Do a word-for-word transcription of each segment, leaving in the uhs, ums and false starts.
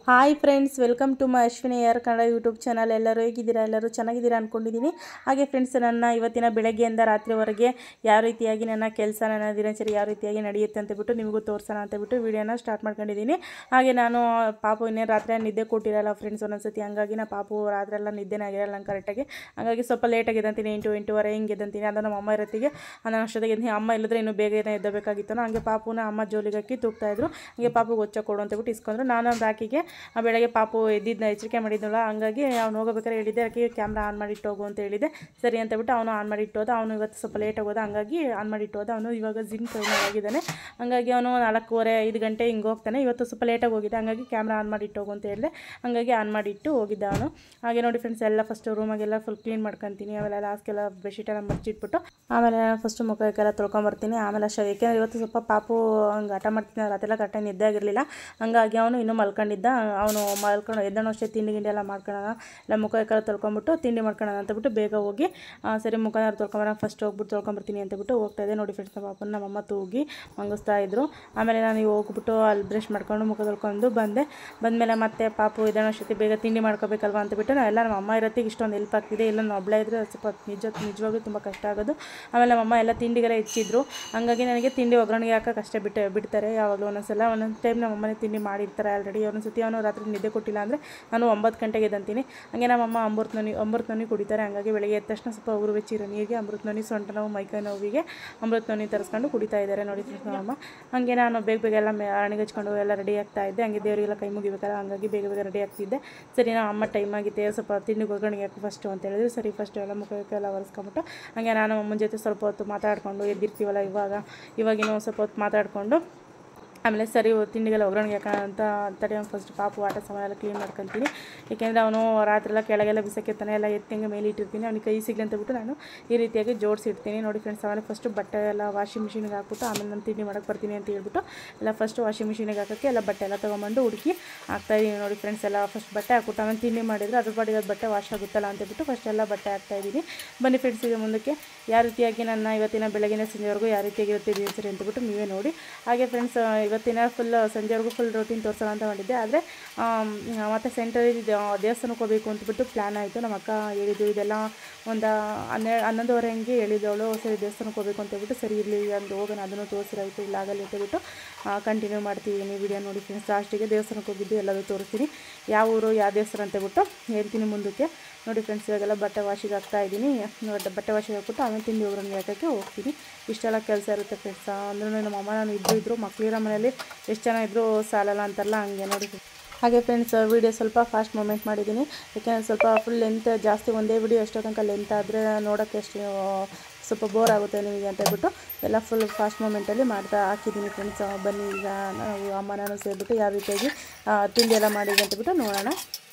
Hi friends, welcome to my Ashwini ಯಾರ್ Kannada YouTube channel. ಎಲ್ಲರೂ ಹೇಗಿದ್ದೀರಾ? ಎಲ್ಲರೂ ಚೆನ್ನಾಗಿದ್ದೀರಾ ಅಂದ್ಕೊಂಡಿದ್ದೀನಿ. ಹಾಗೆ ಫ್ರೆಂಡ್ಸ್, ನನ್ನ ಇವತ್ತಿನ ಬೆಳಗ್ಗೆಯಿಂದ ರಾತ್ರಿವರೆಗೆ ಯಾವ ರೀತಿಯಾಗಿ ನನ್ನ ಕೆಲಸ, ನನ್ನ ದಿನಚರಿ ಯಾವ ರೀತಿಯಾಗಿ ನಡೆಯುತ್ತೆ ಅಂತಬಿಟ್ಟು ನಿಮಗೂ ತೋರಿಸೋಣ ಅಂತಬಿಟ್ಟು ವೀಡಿಯೋನ ಸ್ಟಾರ್ಟ್ ಮಾಡ್ಕೊಂಡಿದ್ದೀನಿ. ಹಾಗೆ ನಾನು ಪಾಪು ಇನ್ನೇ ರಾತ್ರಿ ನಿದ್ದೆ ಕೊಟ್ಟಿರಲ್ಲ ಫ್ರೆಂಡ್ಸ್ ಒಂದೊಂದ್ಸತಿ. ಹಂಗಾಗಿ ನಾ ಪಾಪು ರಾತ್ರಿ ಎಲ್ಲ ನಿದ್ದೆನೇ ಆಗಿರಲ್ಲ ನಂಗೆ ಕರೆಕ್ಟಾಗಿ. ಹಾಗಾಗಿ ಸ್ವಲ್ಪ ಲೇಟಾಗಿ ಎದ್ದಂತೀನಿ, ಎಂಟು ಎಂಟೂವರೆ ಹಿಂಗೆ ಎದ್ದಂತೀನಿ. ಅದು ನಮ್ಮ ಅಮ್ಮ ಇರತ್ತಿಗೆ ನಾನು ಅಷ್ಟೊತ್ತಿಗೆ ಎದ್ದು ಅಮ್ಮ ಇಲ್ಲದ್ರೆ ಇನ್ನೂ ಬೇಗ ಏನೋ ಎದ್ದಬೇಕಾಗಿತ್ತು. ಹಾಗೆ ಪಾಪುನ ಅಮ್ಮ ಜೋಲಿಗೆ ಹಾಕಿ ತೂಗ್ತಾಯಿದ್ರು. ಹಾಗೆ ಪಾಪುಗೆ ಹೊಚ್ಚ ಕೊಡು ಅಂತಬಿಟ್ಟು ಇಸ್ಕೊಂಡ್ರು. ನಾನು ರಾಕಿಗೆ ಬೆಳಗ್ಗೆ ಪಾಪು ಎದ್ದಿದ್ದನ್ನ ಎಚ್ಚರಿಕೆ ಮಾಡಿದ್ನಲ್ಲ, ಹಂಗಾಗಿ ಅವ್ನು ಹೋಗಬೇಕಾದ್ರೆ ಹೇಳಿದ್ದೆ ಅದಕ್ಕೆ ಕ್ಯಾಮ್ರಾ ಆನ್ ಮಾಡಿಟ್ಟು ಹೋಗು ಅಂತ ಹೇಳಿದ್ದೆ. ಸರಿ ಅಂತಬಿಟ್ಟು ಅವನು ಆನ್ ಮಾಡಿ ಇಟ್ಟೋದ. ಅವನು ಇವತ್ತು ಸ್ವಲ್ಪ ಲೇಟಾಗಿ ಹೋದ, ಹಂಗಾಗಿ ಆನ್ ಮಾಡಿ ಇಟ್ಟೋದ. ಅವನು ಇವಾಗ ಜಿಮ್ ಟ್ರೈನರ್ ಆಗಿದ್ದಾನೆ. ಹಂಗಾಗಿ ಅವನು ನಾಲ್ಕೂವರೆ ಐದು ಗಂಟೆ ಹಿಂಗೆ ಹೋಗ್ತಾನೆ. ಇವತ್ತು ಸ್ವಲ್ಪ ಲೇಟಾಗಿ ಹೋಗಿದ್ದೆ, ಹಂಗಾಗಿ ಕ್ಯಾಮ್ರಾ ಆನ್ ಮಾಡಿ ಇಟ್ಟು ಹೋಗು ಅಂತ ಹೇಳಿದೆ. ಹಂಗಾಗಿ ಆನ್ ಮಾಡಿಟ್ಟು ಹೋಗಿದ್ದ ಅವನು. ಹಾಗೆ ನೋಡಿ ಫ್ರೆಂಡ್ಸ್, ಎಲ್ಲ ಫಸ್ಟ್ ರೂಮಾಗೆಲ್ಲ ಫುಲ್ ಕ್ಲೀನ್ ಮಾಡ್ಕೊತೀನಿ. ಆಮೇಲೆ ಲಾಸ್ಟ್ಗೆಲ್ಲ ಬೆಡ್ಶೀಟೆಲ್ಲ ಮರ್ಚಿಟ್ಬಿಟ್ಟು ಆಮೇಲೆ ಫಸ್ಟ್ ಮುಖಕ್ಕೆಲ್ಲ ತೊಳ್ಕೊಂಬರ್ತೀನಿ. ಆಮೇಲೆ ಅಷ್ಟೇ, ಏಕೆಂದರೆ ಇವತ್ತು ಸ್ವಲ್ಪ ಪಾಪು ಹಂಗೆ ಆಟ ಮಾಡ್ತೀನಿ, ರಾತ್ರಿಯೆಲ್ಲ ಕರೆಕ್ಟಾಗಿ ನಿದ್ದೆ ಆಗಿರಲಿಲ್ಲ. ಹಂಗಾಗಿ ಅವನು ಇನ್ನೂ ಮಲ್ಕೊಂಡಿದ್ದ. ಅವನು ಮಲ್ಕೊಂಡು ಎದ್ದನೋ ಅಷ್ಟೇ ತಿಂಡಿ ಗಿಂಡಿ ಎಲ್ಲ ಮಾಡ್ಕೊಳ್ಳೋಣ, ಇಲ್ಲ ಮುಖ ಕಲ್ಲ ತೊಳ್ಕೊಂಬಿಟ್ಟು ತಿಂಡಿ ಮಾಡ್ಕೊಳ್ಳೋಣ ಅಂತಬಿಟ್ಟು ಬೇಗ ಹೋಗಿ ಸರಿ ಮುಖನ ತೊಳ್ಕೊಂಬರೋಣ ಫಸ್ಟ್ ಹೋಗ್ಬಿಟ್ಟು ತೊಳ್ಕೊಂಬರ್ತೀನಿ ಅಂತಬಿಟ್ಟು ಹೋಗ್ತಾ ಇದೆ. ನೋಡಿ ಫ್ರೆಂಡ್ಸ್, ನಮ್ಮ ಪಾಪನ ನಮ್ಮಮ್ಮ ತೂಗಿ ಮಂಗಿಸ್ತಾ ಇದ್ರು. ಆಮೇಲೆ ನಾನು ಹೋಗ್ಬಿಟ್ಟು ಅಲ್ಲಿ ಬ್ರಷ್ ಮಾಡ್ಕೊಂಡು ಮುಖ ತೊಳ್ಕೊಂಡು ಬಂದೆ. ಬಂದಮೇಲೆ ಮತ್ತೆ ಪಾಪು ಎದ್ದನೋ ಅಷ್ಟೊತ್ತಿ ಬೇಗ ತಿಂಡಿ ಮಾಡ್ಕೋಬೇಕಲ್ವ ಅಂತಬಿಟ್ಟು ನಾವೆಲ್ಲ ನಮ್ಮ ಅಮ್ಮ ಇರತ್ತಿಗೆ ಇಷ್ಟೊಂದು ಹೆಲ್ಪ್ ಆಗ್ತಿದೆ. ಇಲ್ಲ ನಾನು ಒಬ್ಬಳೇ ಇದ್ದರೆ ಸ್ವಲ್ಪ ನಿಜ ನಿಜವಾಗ್ಲೂ ತುಂಬ ಕಷ್ಟ ಆಗೋದು. ಆಮೇಲೆ ನಮ್ಮಮ್ಮ ಎಲ್ಲ ತಿಂಡಿಗೆಲ್ಲ ಹೆಚ್ಚಿದ್ರು. ಹಂಗಾಗಿ ನನಗೆ ತಿಂಡಿ ಒಗ್ಗರಣೆಗೆ ಹಾಕೋಕೆ ಅಷ್ಟೇ ಬಿಟ್ಟು ಬಿಡ್ತಾರೆ ಯಾವಾಗಲೂ. ಒಂದೊಂದ್ಸಲ ಒಂದೊಂದು ಟೈಮ್ ನಮ್ಮಮ್ಮನೇ ತಿಂಡಿ ಮಾಡಿರ್ತಾರೆ ಆಲ್ರೆಡಿ. ಒಂದೊಂದು ಸತಿ ಅವನು ರಾತ್ರಿ ನಿದ್ದೆ ಕೊಟ್ಟಿಲ್ಲ ಅಂದರೆ ನಾನು ಒಂಬತ್ತು ಗಂಟೆಗೆ ಎದ್ದಂತೀನಿ. ಹಾಗೆ ನಮ್ಮಮ್ಮ ಅಮೃತ ನೊನಿ ಅಮೃತ ನೊನಿ ಕುಡಿತಾರೆ. ಹಂಗಾಗಿ ಬೆಳಗ್ಗೆ ಎದ್ದ ತಕ್ಷಣ ಸ್ವಲ್ಪ ಉರು ಬೆಚ್ಚಿರೋ ನೀರಿಗೆ ಅಮೃತ ನೊನಿ, ಸೊಂಟ ನೋವು, ಮೈಕೈ ನೋವಿಗೆ ಅಮೃತ ನೊನಿ ತರಿಸ್ಕೊಂಡು ಕುಡಿತಾ ಇದ್ದಾರೆ. ನೋಡಿ ನಮ್ಮಮ್ಮ. ಹಾಗೆ ನಾನು ಬೇಗ ಬೇಗ ಎಲ್ಲ ಅಣಿಗೆ ಹಚ್ಕೊಂಡು ಎಲ್ಲ ರೆಡಿ ಆಗ್ತಾ ಇದ್ದೆ. ಹಂಗೆ ದೇವರಿಗೆಲ್ಲ ಕೈ ಮುಗಿಬೇಕಲ್ಲ, ಹಂಗಾಗಿ ಬೇಗ ಬೇಗ ರೆಡಿ ಆಗ್ತಿದ್ದೆ. ಸರಿ, ನಾವು ಅಮ್ಮ ಟೈಮ್ ಆಗಿತ್ತೆ, ಸ್ವಲ್ಪ ತಿಂಡಿ ಒಗ್ಗರಣೆಗೆ ಹಾಕಿ ಫಸ್ಟು ಅಂತ ಹೇಳಿದ್ರು. ಸರಿ, ಫಸ್ಟ್ ಎಲ್ಲ ಮುಖಕ್ಕೆಲ್ಲ ಒರೆಸ್ಕೊಂಬಿಟ್ಟು ಹಾಗೆ ನಾನು ಅಮ್ಮನ ಜೊತೆ ಸ್ವಲ್ಪ ಹೊತ್ತು ಮಾತಾಡಿಕೊಂಡು ಎದ್ದಿರ್ತೀವಲ್ಲ ಇವಾಗ ಇವಾಗಿನೂ ಸ್ವಲ್ಪ ಹೊತ್ತು ಮಾತಾಡಿಕೊಂಡು ಆಮೇಲೆ ಸರಿ ತಿಂಡಿಗೆಲ್ಲ ಒಗ್ಗರಣೆಗೆ ಹಾಕೋಂತ ತಡೆ ಫಸ್ಟ್ ಪಾಪು ಆಟ ಸಾಮಾನೆಲ್ಲ ಕ್ಲೀನ್ ಮಾಡ್ಕೊತೀನಿ. ಏಕೆಂದರೆ ಅವನು ರಾತ್ರಿಯೆಲ್ಲ ಕೆಳಗೆಲ್ಲ ಬಿಸಾಕಿರ್ತಾನೆ, ಎಲ್ಲ ಎತ್ತಿಂಗೆ ಮೇಲೆ ಇಟ್ಟಿರ್ತೀನಿ. ಅವ್ನಿಗೆ ಕೈ ಸಿಗಲಿ ಅಂತ ಬಿಟ್ಟು ನಾನು ಈ ರೀತಿಯಾಗಿ ಜೋಡಿಸಿರ್ತೀನಿ. ನೋಡಿ ಫ್ರೆಂಡ್ಸ್, ಆಮೇಲೆ ಫಸ್ಟು ಬಟ್ಟೆ ಎಲ್ಲ ವಾಷಿಂಗ್ ಮಿಷಿನ್ಗೆ ಹಾಕ್ಬಿಟ್ಟು ಆಮೇಲೆ ನಾನು ತಿಂಡಿ ಮಾಡೋಕ್ಕೆ ಬರ್ತೀನಿ ಅಂತ ಹೇಳ್ಬಿಟ್ಟು ಎಲ್ಲ ಫಸ್ಟ್ ವಾಷಿಂಗ್ ಮಿಷಿನಿಗೆ ಹಾಕೋಕ್ಕೆ ಎಲ್ಲ ಬಟ್ಟೆ ಎಲ್ಲ ತೊಗೊಂಬಂದು ಹುಡುಕಿ ಹಾಕ್ತಾಯಿದ್ದೀನಿ. ನೋಡಿ ಫ್ರೆಂಡ್ಸ್, ಎಲ್ಲ ಫಸ್ಟ್ ಬಟ್ಟೆ ಹಾಕ್ಬಿಟ್ಟು ಆಮೇಲೆ ತಿಂಡಿ ಮಾಡಿದರೆ ಅದ್ರ ಪಾಡಿಗೆ ಅದು ಬಟ್ಟೆ ವಾಶ್ ಆಗುತ್ತಲ್ಲ ಅಂತಬಿಟ್ಟು ಫಸ್ಟ್ ಎಲ್ಲ ಬಟ್ಟೆ ಹಾಕ್ತಾಯಿದ್ದೀನಿ. ಬನ್ನಿ ಫ್ರೆಂಡ್ಸ್, ಈಗ ಮುಂದಕ್ಕೆ ಯಾವ ರೀತಿಯಾಗಿ ನನ್ನ ಇವತ್ತಿನ ಬೆಳಗಿನ ಸಂಜೆವರೆಗೂ ಯಾವ ರೀತಿಯಾಗಿರುತ್ತೆ ದಿನಚರಿ ಅಂತಬಿಟ್ಟು ನೀವೇ ನೋಡಿ. ಹಾಗೆ ಫ್ರೆಂಡ್ಸ್, ಇವತ್ತಿನ ಫುಲ್ ಸಂಜೆವರೆಗೂ ಫುಲ್ ರೋಟೀನ್ ತೋರಿಸೋಣ ಅಂತ ಮಾಡಿದ್ದೆ. ಆದರೆ ಮತ್ತು ಸೆಂಟ್ರಲ್ಲಿ ದೇವಸ್ಥಾನಕ್ಕೆ ಹೋಗಬೇಕು ಅಂತಬಿಟ್ಟು ಪ್ಲ್ಯಾನ್ ಆಯಿತು. ನಮ್ಮ ಅಕ್ಕ ಹೇಳಿದ್ದು ಇದೆಲ್ಲ ಒಂದು ಹನ್ನೆರಡು ಹನ್ನೊಂದುವರೆ ಹಂಗೆ ಹೇಳಿದವಳು. ಸರಿ ದೇವಸ್ಥಾನಕ್ಕೆ ಹೋಗಬೇಕು ಅಂತೇಳ್ಬಿಟ್ಟು ಸರಿ ಇರಲಿ ಒಂದು ಹೋಗೋಣ, ಅದನ್ನು ತೋರಿಸಿರಾಯಿತು, ಇಲ್ಲ ಆಗಲಿ ಅಂತಬಿಟ್ಟು ಕಂಟಿನ್ಯೂ ಮಾಡ್ತಿದ್ದೀನಿ ವಿಡಿಯೋ. ನೋಡಿ ಫ್ರೆಂಡ್ಸ್, ಲಾಸ್ಟಿಗೆ ದೇವಸ್ಥಾನಕ್ಕೆ ಹೋಗಿದ್ದು ಎಲ್ಲದೂ ತೋರಿಸ್ತೀನಿ. ಯಾವ ಊರು ಯಾವ ದೇವಸ್ಥಾನ ಅಂತೇಳ್ಬಿಟ್ಟು ಹೇಳ್ತೀನಿ ಮುಂದಕ್ಕೆ. ನೋಡಿ ಫ್ರೆಂಡ್ಸ್, ಇವಾಗೆಲ್ಲ ಬಟ್ಟೆ ವಾಶಿಗೆ ಹಾಕ್ತಾಯಿದ್ದೀನಿ. ಬಟ್ಟೆ ವಾಶಿಗೆ ಹಾಕ್ಬಿಟ್ಟು ಆಮೇಲೆ ತಿಂಡಿ ಒಗ್ಗರಣೆಗೆ ಹಾಕೋಕ್ಕೆ ಹೋಗ್ತೀನಿ. ಇಷ್ಟೆಲ್ಲ ಕೆಲಸ ಇರುತ್ತೆ ಫ್ರೆಂಡ್ಸ್. ಅಂದ್ರೂ ನಮ್ಮ ಅಮ್ಮ ನಾನು ಇಬ್ಬರು ಇದ್ದರು, ಮಕ್ಕಳಿರೋ ಮನೇಲಿ ಎಷ್ಟು ಜನ ಇದ್ದರೂ ಸಾಲಲ್ಲ ಅಂತಾರಲ್ಲ, ಹಂಗೆ ನೋಡಿ. ಹಾಗೆ ಫ್ರೆಂಡ್ಸ್, ವೀಡಿಯೋ ಸ್ವಲ್ಪ ಫಾಸ್ಟ್ ಮೂಮೆಂಟ್ ಮಾಡಿದ್ದೀನಿ. ಯಾಕೆಂದರೆ ಸ್ವಲ್ಪ ಫುಲ್ ಲೆಂತ್ ಜಾಸ್ತಿ, ಒಂದೇ ವಿಡಿಯೋ ಎಷ್ಟೋ ತನಕ ಲೆಂತ್ ಆದರೆ ನೋಡೋಕ್ಕೆ ಎಷ್ಟು ಸ್ವಲ್ಪ ಬೋರ್ ಆಗುತ್ತೆ ನಿಮಗೆ ಅಂತ ಹೇಳ್ಬಿಟ್ಟು ಎಲ್ಲ ಫುಲ್ ಫಾಸ್ಟ್ ಮೂಮೆಂಟಲ್ಲಿ ಮಾಡ್ತಾ ಹಾಕಿದ್ದೀನಿ ಫ್ರೆಂಡ್ಸ್. ಬನ್ನಿ, ಈಗ ನಾವು ಅಮ್ಮ ನಾನು ಸೇರಿಬಿಟ್ಟು ಯಾವ ರೀತಿಯಾಗಿ ತಿಂಡಿ ಎಲ್ಲ ಮಾಡಿದ್ವಿ ಅಂತಬಿಟ್ಟು ನೋಡೋಣ.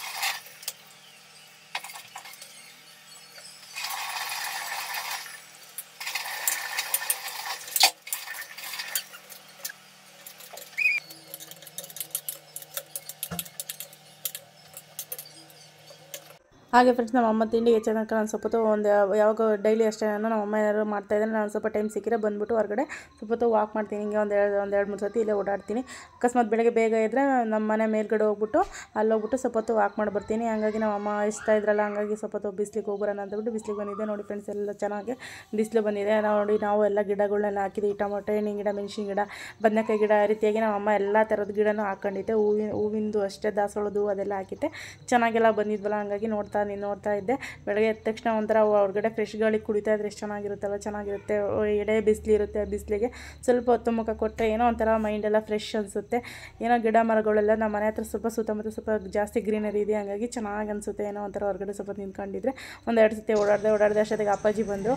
ಹಾಗೆ ಫ್ರೆಂಡ್ಸ್, ನಮ್ಮ ಅಮ್ಮ ತಿಂಡಿ ಹೆಚ್ಚು ತನಕ ನಾನು ಸ್ವಲ್ಪ ಹೊತ್ತು ಒಂದು ಯಾವಾಗ ಡೈಲಿ ಅಷ್ಟೇ ನಾನು ನಮ್ಮ ಅಮ್ಮ ಏನಾದ್ರು ಮಾಡ್ತಾಯಿದ್ರೆ ನಾನು ಸ್ವಲ್ಪ ಟೈಮ್ ಸಿಕ್ಕಿದ್ರೆ ಬಂದುಬಿಟ್ಟು ಹೊರಗಡೆ ಸ್ವಲ್ಪ ಹೊತ್ತು ವಾಕ್ ಮಾಡ್ತೀನಿ. ಹಿಂಗೆ ಒಂದು ಎರಡು ಒಂದು ಎರಡು ಮೂರು ಸತಿ ಇಲ್ಲೇ ಓಡಾಡ್ತೀನಿ. ಅಕಸ್ಮಾತ್ ಬೆಳಗ್ಗೆ ಬೇಗ ಇದ್ದರೆ ನಮ್ಮ ಮನೆ ಮೇಲ್ಗಡೆ ಹೋಗ್ಬಿಟ್ಟು ಅಲ್ಲಿ ಹೋಗ್ಬಿಟ್ಟು ಸ್ವಲ್ಪ ಹೊತ್ತು ವಾಕ್ ಮಾಡಿ ಬರ್ತೀನಿ. ಹಂಗಾಗಿ ನಮ್ಮ ಅಮ್ಮ ಇಷ್ಟ ಇದ್ರಲ್ಲ, ಹಂಗಾಗಿ ಸ್ವಲ್ಪ ಹೊತ್ತು ಬಿಸ್ಲಿಗೆ ಹೋಗ್ಬರೋಣ ಅಂತಬಿಟ್ಟು ಬಿಸ್ಲಿಗೆ ಬಂದಿದ್ದೆ. ನೋಡಿ ಫ್ರೆಂಡ್ಸ್, ಎಲ್ಲ ಚೆನ್ನಾಗಿ ಬಿಸಿಲು ಬಂದಿದೆ. ನೋಡಿ, ನಾವು ಎಲ್ಲ ಗಿಡಗಳನ್ನೆಲ್ಲ ಹಾಕಿದ್ವಿ. ಟೊಮೊಟೊ, ಹಣ್ಣಿನ ಗಿಡ, ಮೆಣಸಿನ ಗಿಡ, ಬದನೆಕಾಯಿ ಗಿಡ, ಆ ರೀತಿಯಾಗಿ ನಮ್ಮ ಅಮ್ಮ ಎಲ್ಲ ಥರದ ಗಿಡನೂ ಹಾಕ್ಕೊಂಡಿದ್ದೆ. ಹೂವಿನ ಹೂವಿಂದು ಅಷ್ಟೇ, ದಾಸವಾಳದ್ದು ಅದೆಲ್ಲ ಹಾಕಿದ್ದೆ. ಚೆನ್ನಾಗೆಲ್ಲ ಬಂದಿದ್ವಲ್ಲ, ಹಂಗಾಗಿ ನೋಡ್ತಾ ನೀನು ನೋಡ್ತಾ ಇದ್ದೆ. ಬೆಳಗ್ಗೆ ಎದ್ದ ತಕ್ಷಣ ಒಂಥರ ಹೊರಗಡೆ ಫ್ರೆಶ್ ಗಾಳಿ ಕುಡಿತಾ ಇದ್ರೆ ಎಷ್ಟು ಚೆನ್ನಾಗಿರುತ್ತಲ್ಲ, ಚೆನ್ನಾಗಿರುತ್ತೆ. ಎಡೆ ಬಿಸಿಲಿರುತ್ತೆ, ಬಿಸಿಲಿಗೆ ಸ್ವಲ್ಪ ಹೊತ್ತು ಮುಖ ಕೊಟ್ಟರೆ ಏನೋ ಒಂಥರ ಮೈಂಡೆಲ್ಲ ಫ್ರೆಶ್ ಅನಿಸುತ್ತೆ. ಏನೋ ಗಿಡ ಮರಗಳೆಲ್ಲ ನಮ್ಮ ಮನೆ ಹತ್ರ ಸ್ವಲ್ಪ ಸುತ್ತಮುತ್ತ ಸ್ವಲ್ಪ ಜಾಸ್ತಿ ಗ್ರೀನರಿ ಇದೆ, ಹಂಗಾಗಿ ಚೆನ್ನಾಗಿ ಅನಿಸುತ್ತೆ. ಏನೋ ಒಂಥರ ಹೊರಗಡೆ ಸ್ವಲ್ಪ ನಿಂತ್ಕೊಂಡಿದ್ರೆ ಒಂದೆರಡು ಸತಿ ಓಡಾಡಿದೆ ಓಡಾಡಿದೆ ಅಷ್ಟೊತ್ತಿಗೆ ಅಪ್ಪಾಜಿ ಬಂದರು.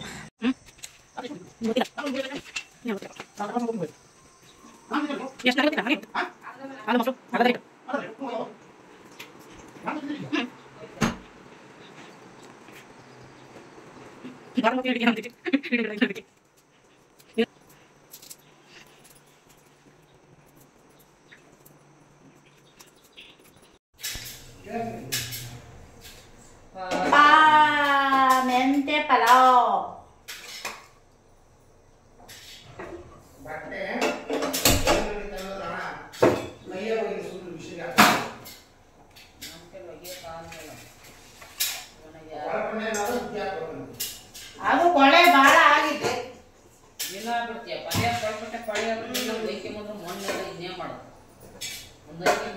ಮೆಂತೆ ಪಲಾವ್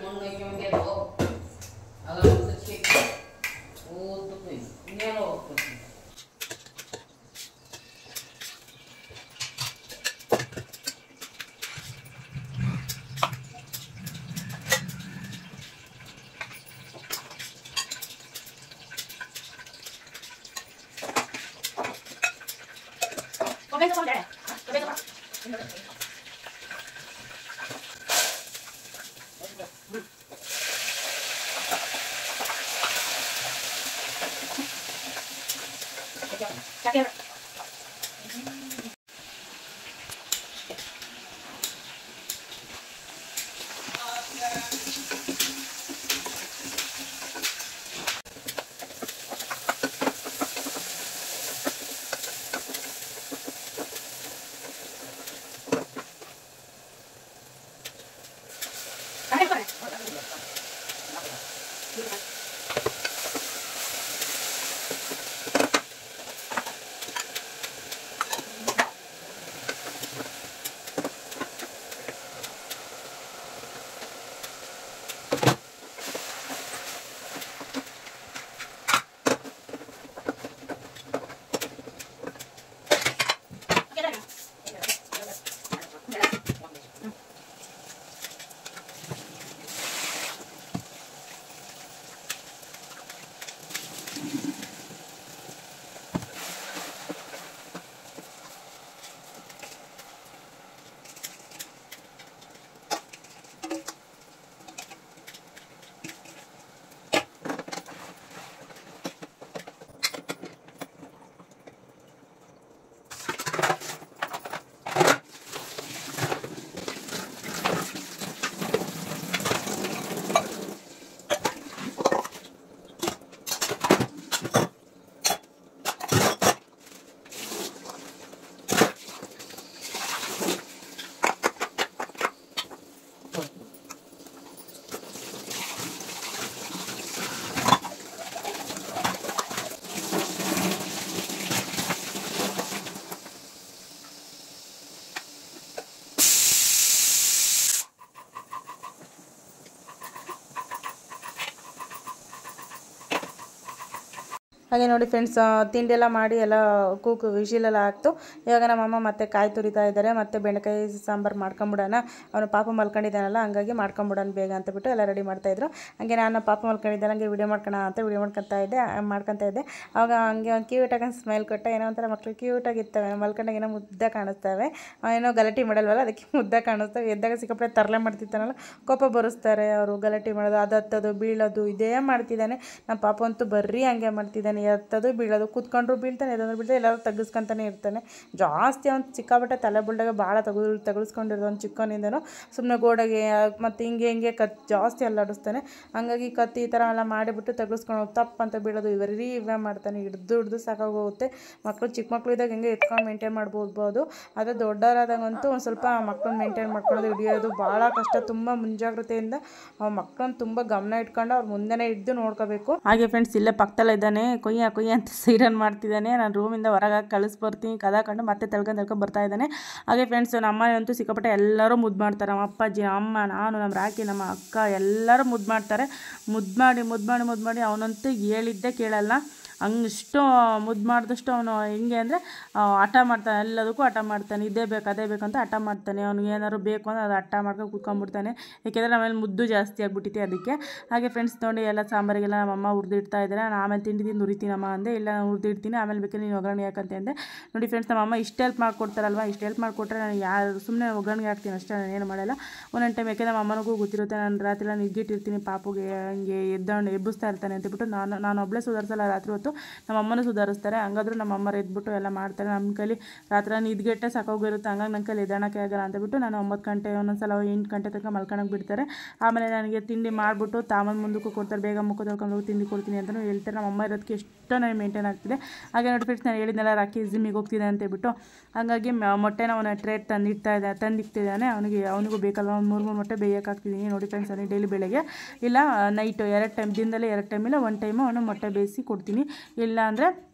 ಹಾಗೆ ನೋಡಿ ಫ್ರೆಂಡ್ಸ್, ತಿಂಡಿ ಎಲ್ಲ ಮಾಡಿ ಎಲ್ಲ ಕೂಕು ವಿಶಿಲೆಲ್ಲ ಹಾಕ್ತು. ಇವಾಗ ನಮ್ಮಮ್ಮ ಮತ್ತೆ ಕಾಯಿ ತುರಿತಾ ಇದ್ದಾರೆ. ಮತ್ತೆ ಬೆಂಡೆಕಾಯಿ ಸಾಂಬಾರು ಮಾಡ್ಕೊಂಬಿಡೋಣ, ಅವನು ಪಾಪ ಮಲ್ಕೊಂಡಿದ್ದಾನಲ್ಲ, ಹಂಗಾಗಿ ಮಾಡ್ಕೊಂಬಿಡೋಣ ಬೇಗ ಅಂತ ಬಿಟ್ಟು ಎಲ್ಲ ರೆಡಿ ಮಾಡ್ತಾಯಿದ್ರು. ಹಾಗೆ ನಾನು ಪಾಪ ಮಲ್ಕೊಂಡಿದ್ದೆ, ಹಂಗೆ ವಿಡಿಯೋ ಮಾಡ್ಕೊಳ ಅಂತ ವಿಡಿಯೋ ಮಾಡ್ಕೊತಾ ಇದ್ದೆ ಮಾಡ್ಕೊತಾ ಇದ್ದೆ ಆವಾಗ ಹಂಗೆ ಒಂದು ಕ್ಯೂಟಾಗಿ ಸ್ಮೈಲ್ ಕೊಟ್ಟ. ಏನೋ ಒಂಥರ ಮಕ್ಳು ಕ್ಯೂಟಾಗಿರ್ತವೆ, ಮಲ್ಕೊಂಡಾಗ ಏನೋ ಮುದ್ದ ಕಾಣಿಸ್ತವೆ, ಏನೋ ಗಲಾಟೆ ಮಾಡಲ್ವಲ್ಲ ಅದಕ್ಕೆ ಮುದ್ದ ಕಾಣಿಸ್ತವೆ. ಎದ್ದಾಗ ಸಿಕ್ಕಾಪಟ್ಟೆ ತರಲೆ ಮಾಡ್ತಿರ್ತಾನಲ್ಲ, ಕೋಪ ಬರೆಸ್ತಾರೆ ಅವರು. ಗಲಾಟೆ ಮಾಡೋದು, ಅದು ಹತ್ತೋದು ಬೀಳೋದು ಇದೇ ಮಾಡ್ತಿದ್ದಾನೆ. ನಮ್ಮ ಪಾಪ ಅಂತೂ ಬರ್ರಿ ಹಂಗೆ ಮಾಡ್ತಿದ್ದಾನೆ, ಎತ್ತದು ಬೀಳೋದು, ಕೂತ್ಕೊಂಡ್ರು ಬೀಳ್ತಾನೆ, ಎದಂದ್ರೆ ಬೀಳ್ತಾನೆ, ಎಲ್ಲರೂ ತಗ್ಗಿಸ್ಕೊಂತಾನೆ ಇರ್ತಾನೆ. ಜಾಸ್ತಿ ಅವ್ನು ಸಿಕ್ಕಾಪಟ್ಟೆ ತಲೆ ಬುಲ್ಡಾಗ ಭಾಳ ತಗು ತಗಲ್ಸ್ಕೊಂಡಿರೋದು ಅವ್ನು ಚಿಕ್ಕವನಿಂದನೂ. ಸುಮ್ಮನೆ ಗೋಡೆಗೆ ಮತ್ತು ಹಿಂಗೆ ಹಿಂಗೆ ಕತ್ ಜಾಸ್ತಿ ಅಲ್ಲಾಡಿಸ್ತಾನೆ. ಹಂಗಾಗಿ ಕತ್ತಿ ಈ ಥರ ಎಲ್ಲ ಮಾಡಿಬಿಟ್ಟು ತಗಲ್ಸ್ಕೊಂಡು ತಪ್ಪು ಅಂತ ಬೀಳೋದು ಇವರೀ ಇವೇ ಮಾಡ್ತಾನೆ. ಹಿಡ್ದು ಹಿಡ್ದು ಸಾಕಾಗೋಗುತ್ತೆ. ಮಕ್ಕಳು ಚಿಕ್ಕ ಮಕ್ಕಳು ಇದ್ದಾಗ ಹೆಂಗೆ ಎತ್ಕೊಂಡು ಮೇಂಟೈನ್ ಮಾಡ್ಬೋದ್ಬೋದು, ಆದರೆ ದೊಡ್ಡವರಾದಾಗಂತೂ ಒಂದು ಸ್ವಲ್ಪ ಮಕ್ಕಳನ್ನ ಮೇಂಟೈನ್ ಮಾಡ್ಕೊಳ್ಳೋದು ಹಿಡಿಯೋದು ಭಾಳ ಕಷ್ಟ. ತುಂಬ ಮುಂಜಾಗ್ರತೆಯಿಂದ ಆ ಮಕ್ಕಳನ್ನ ತುಂಬ ಗಮನ ಇಟ್ಕೊಂಡು ಅವ್ರು ಮುಂದೆನೇ ಹಿಡ್ದು ನೋಡ್ಕೋಬೇಕು. ಹಾಗೆ ಫ್ರೆಂಡ್ಸ್, ಇಲ್ಲೇ ಪಕ್ಕದಲ್ಲೇ ಇದ್ದಾನೆ, ಕೊಯ್ಯ ಕೊಯ್ಯ ಅಂತ ಸೈರನ್ ಮಾಡ್ತಿದ್ದಾನೆ. ನಾನು ರೂಮಿಂದ ಹೊರಗೆ ಕಳಿಸ್ಬರ್ತೀನಿ ಕದಾಕೊಂಡು ಮತ್ತೆ ತಳ್ಕೊಂಡು ತಳ್ಕೊಂಡು ಬರ್ತಾ ಇದ್ದಾನೆ. ಹಾಗೆ ಫ್ರೆಂಡ್ಸ್, ನಮ್ಮ ಅಂತೂ ಸಿಕ್ಕಾಪಟ್ಟೆ ಎಲ್ಲರೂ ಮುದ್ದು ಮಾಡ್ತಾರೆ. ನಮ್ಮ ಅಪ್ಪಾಜಿ, ಅಮ್ಮ, ನಾನು, ನಮ್ಮ ರಾಕಿ, ನಮ್ಮ ಅಕ್ಕ ಎಲ್ಲರೂ ಮುದ್ದು ಮಾಡ್ತಾರೆ. ಮುದ್ದು ಮಾಡಿ ಮುದ್ದು ಮಾಡಿ ಮುದ್ದು ಮಾಡಿ ಅವನಂತೂ ಹೇಳಿದ್ದೇ ಕೇಳಲ್ಲ. ಹಂಗಿಷ್ಟು ಮುದ್ದು ಮಾಡಿದಷ್ಟು ಅವನು ಹೆಂಗೆ ಅಂದರೆ ಹಠ ಮಾಡ್ತಾನೆ, ಎಲ್ಲದಕ್ಕೂ ಹಠ ಮಾಡ್ತಾನೆ. ಇದೇ ಬೇಕು ಅದೇ ಬೇಕಂತ ಹಠ ಮಾಡ್ತಾನೆ. ಅವ್ನಿಗೆ ಏನಾದ್ರು ಬೇಕು ಅಂದರೆ ಅದು ಹಠ ಮಾಡ್ಕೊಂಡು ಕೂತ್ಕೊಂಡ್ಬಿಡ್ತಾನೆ. ಏಕೆಂದರೆ ನಮ್ಮಲ್ಲಿ ಮುದ್ದು ಜಾಸ್ತಿ ಆಗಿಬಿಟ್ಟಿದೆ ಅದಕ್ಕೆ. ಹಾಗೆ ಫ್ರೆಂಡ್ಸ್ ನೋಡಿ, ಎಲ್ಲ ಸಾಂಬಾರಿಗೆಲ್ಲ ನಮ್ಮಮ್ಮ ಹುರಿದಿಡ್ತಾ ಇದ್ದಾರೆ. ನಾನು ಆಮೇಲೆ ತಿಂಡಿ ತಿಂದು ಹುರಿತೀನಮ್ಮ ಅಂದೆ. ಇಲ್ಲ ನಾನು ಹುರಿದಿಡ್ತೀನಿ, ಆಮೇಲೆ ಬೇಕಾದ್ರೆ ನೀನು ಒಗ್ಗರಣೆ ಹಾಕಂತೆ ಅಂದೆ. ನೋಡಿ ಫ್ರೆಂಡ್ಸ್, ನಮ್ಮಮ್ಮ ಇಷ್ಟು ಹೆಲ್ಪ್ ಮಾಡಿಕೊಡ್ತಾರಲ್ವ, ಇಷ್ಟು ಹೆಲ್ಪ್ ಮಾಡಿಕೊಟ್ರೆ ನಾನು ಯಾರು ಸುಮ್ಮನೆ ಒಗ್ಗರಣೆ ಹಾಕ್ತೀನಿ ಅಷ್ಟೇ, ನಾನು ಏನು ಮಾಡಲ್ಲ. ಒಂದೊಂದು ಟೈಮ್ ಯಾಕೆ ನಮ್ಮ ಅಮ್ಮನಿಗೂ ಗೊತ್ತಿರುತ್ತೆ, ನಾನು ರಾತ್ರಿ ಎಲ್ಲ ನಿದ್ದಿಟ್ಟಿರ್ತೀನಿ, ಪಾಪುಗೆ ಹಂಗೆ ಎದ್ದವನು ಎಬ್ಬಿಸ್ತಾ ಇರ್ತಾನೆ ಅಂತಬಿಟ್ಟು ನಾನು ನಾನು ಒಬ್ಬಳೇ ಸುಧಾರಿಸಲ್ಲ ರಾತ್ರಿ ಹೊತ್ತು, ನಮ್ಮ ಅಮ್ಮನೂ ಸುಧಾರಿಸ್ತಾರೆ. ಹಂಗಾದ್ರೂ ನಮ್ಮ ಅಮ್ಮರು ಎದ್ಬಿಟ್ಟು ಎಲ್ಲ ಮಾಡ್ತಾರೆ. ನಮ್ಮ ಕೈಲಿ ರಾತ್ರಿ ನಿದ್ಗೆಟ್ಟೆ ಸಾಕೋಗಿರುತ್ತೆ, ಹಂಗಾಗಿ ನನ್ನ ಕೈಲಿ ಎದ್ದಣಕ್ಕೆ ಆಗಲ್ಲ ಅಂತಬಿಟ್ಟು ನಾನು ಒಂಬತ್ತು ಗಂಟೆ ಒಂದೊಂದ್ಸಲ ಎಂಟು ಗಂಟೆ ತನಕ ಮಲ್ಕೊಳಕ್ಕೆ ಬಿಡ್ತಾರೆ. ಆಮೇಲೆ ನನಗೆ ತಿಂಡಿ ಮಾಡಿಬಿಟ್ಟು ತಾಮನ್ ಮುಂದಕ್ಕೂ ಕೊಡ್ತಾರೆ, ಬೇಗ ಮುಖ ತೊಳ್ಕೊಂಡು ತಿಂಡಿ ಕೊಡ್ತೀನಿ ಅಂತಲೂ ಹೇಳ್ತಾರೆ. ನಮ್ಮ ಅಮ್ಮ ಇರೋದಕ್ಕೆ ಎಷ್ಟೋ ನನಗೆ ಮೇಂಟೈನ್ ಆಗ್ತಿದೆ. ಹಾಗೆ ನೋಡಿ ಫ್ರೆಂಡ್ಸ್, ನಾನು ಹೇಳಿದ್ನೆಲ್ಲ ರಾಕಿ ಜಿಮ್ಮಿಗೆ ಹೋಗ್ತಿದೆ ಅಂತೇಳ್ಬಿಟ್ಟು, ಹಾಗಾಗಿ ಮೊಟ್ಟೆನ ಅವನ ಟ್ರೇಟ್ ತಂದಿಡ್ತಾ ಇದೆ ತಂದಿಕ್ತಿದ್ದಾನೆ. ಅವನಿಗೆ ಅವನಿಗೂ ಬೇಕಲ್ವ, ಒಂದು ಮೂರು ಮೂರು ಮೊಟ್ಟೆ ಬೇಯಕ್ಕೆ ಹಾಕ್ತಿದ್ದೀನಿ. ನೋಡಿ ಫ್ರೆಂಡ್ಸ್, ನನಗೆ ಡೈಲಿ ಬೆಳಗ್ಗೆ ಇಲ್ಲ ನೈಟು ಎರಡು ಟೈಮ್, ದಿನದಲ್ಲೇ ಎರಡು ಟೈಮ್ ಇಲ್ಲ ಒಂದು ಟೈಮು ಅವನು ಮೊಟ್ಟೆ ಬೇಯಿಸಿ ಕೊಡ್ತೀನಿ. ಇಲ್ಲ ಅಂದರೆ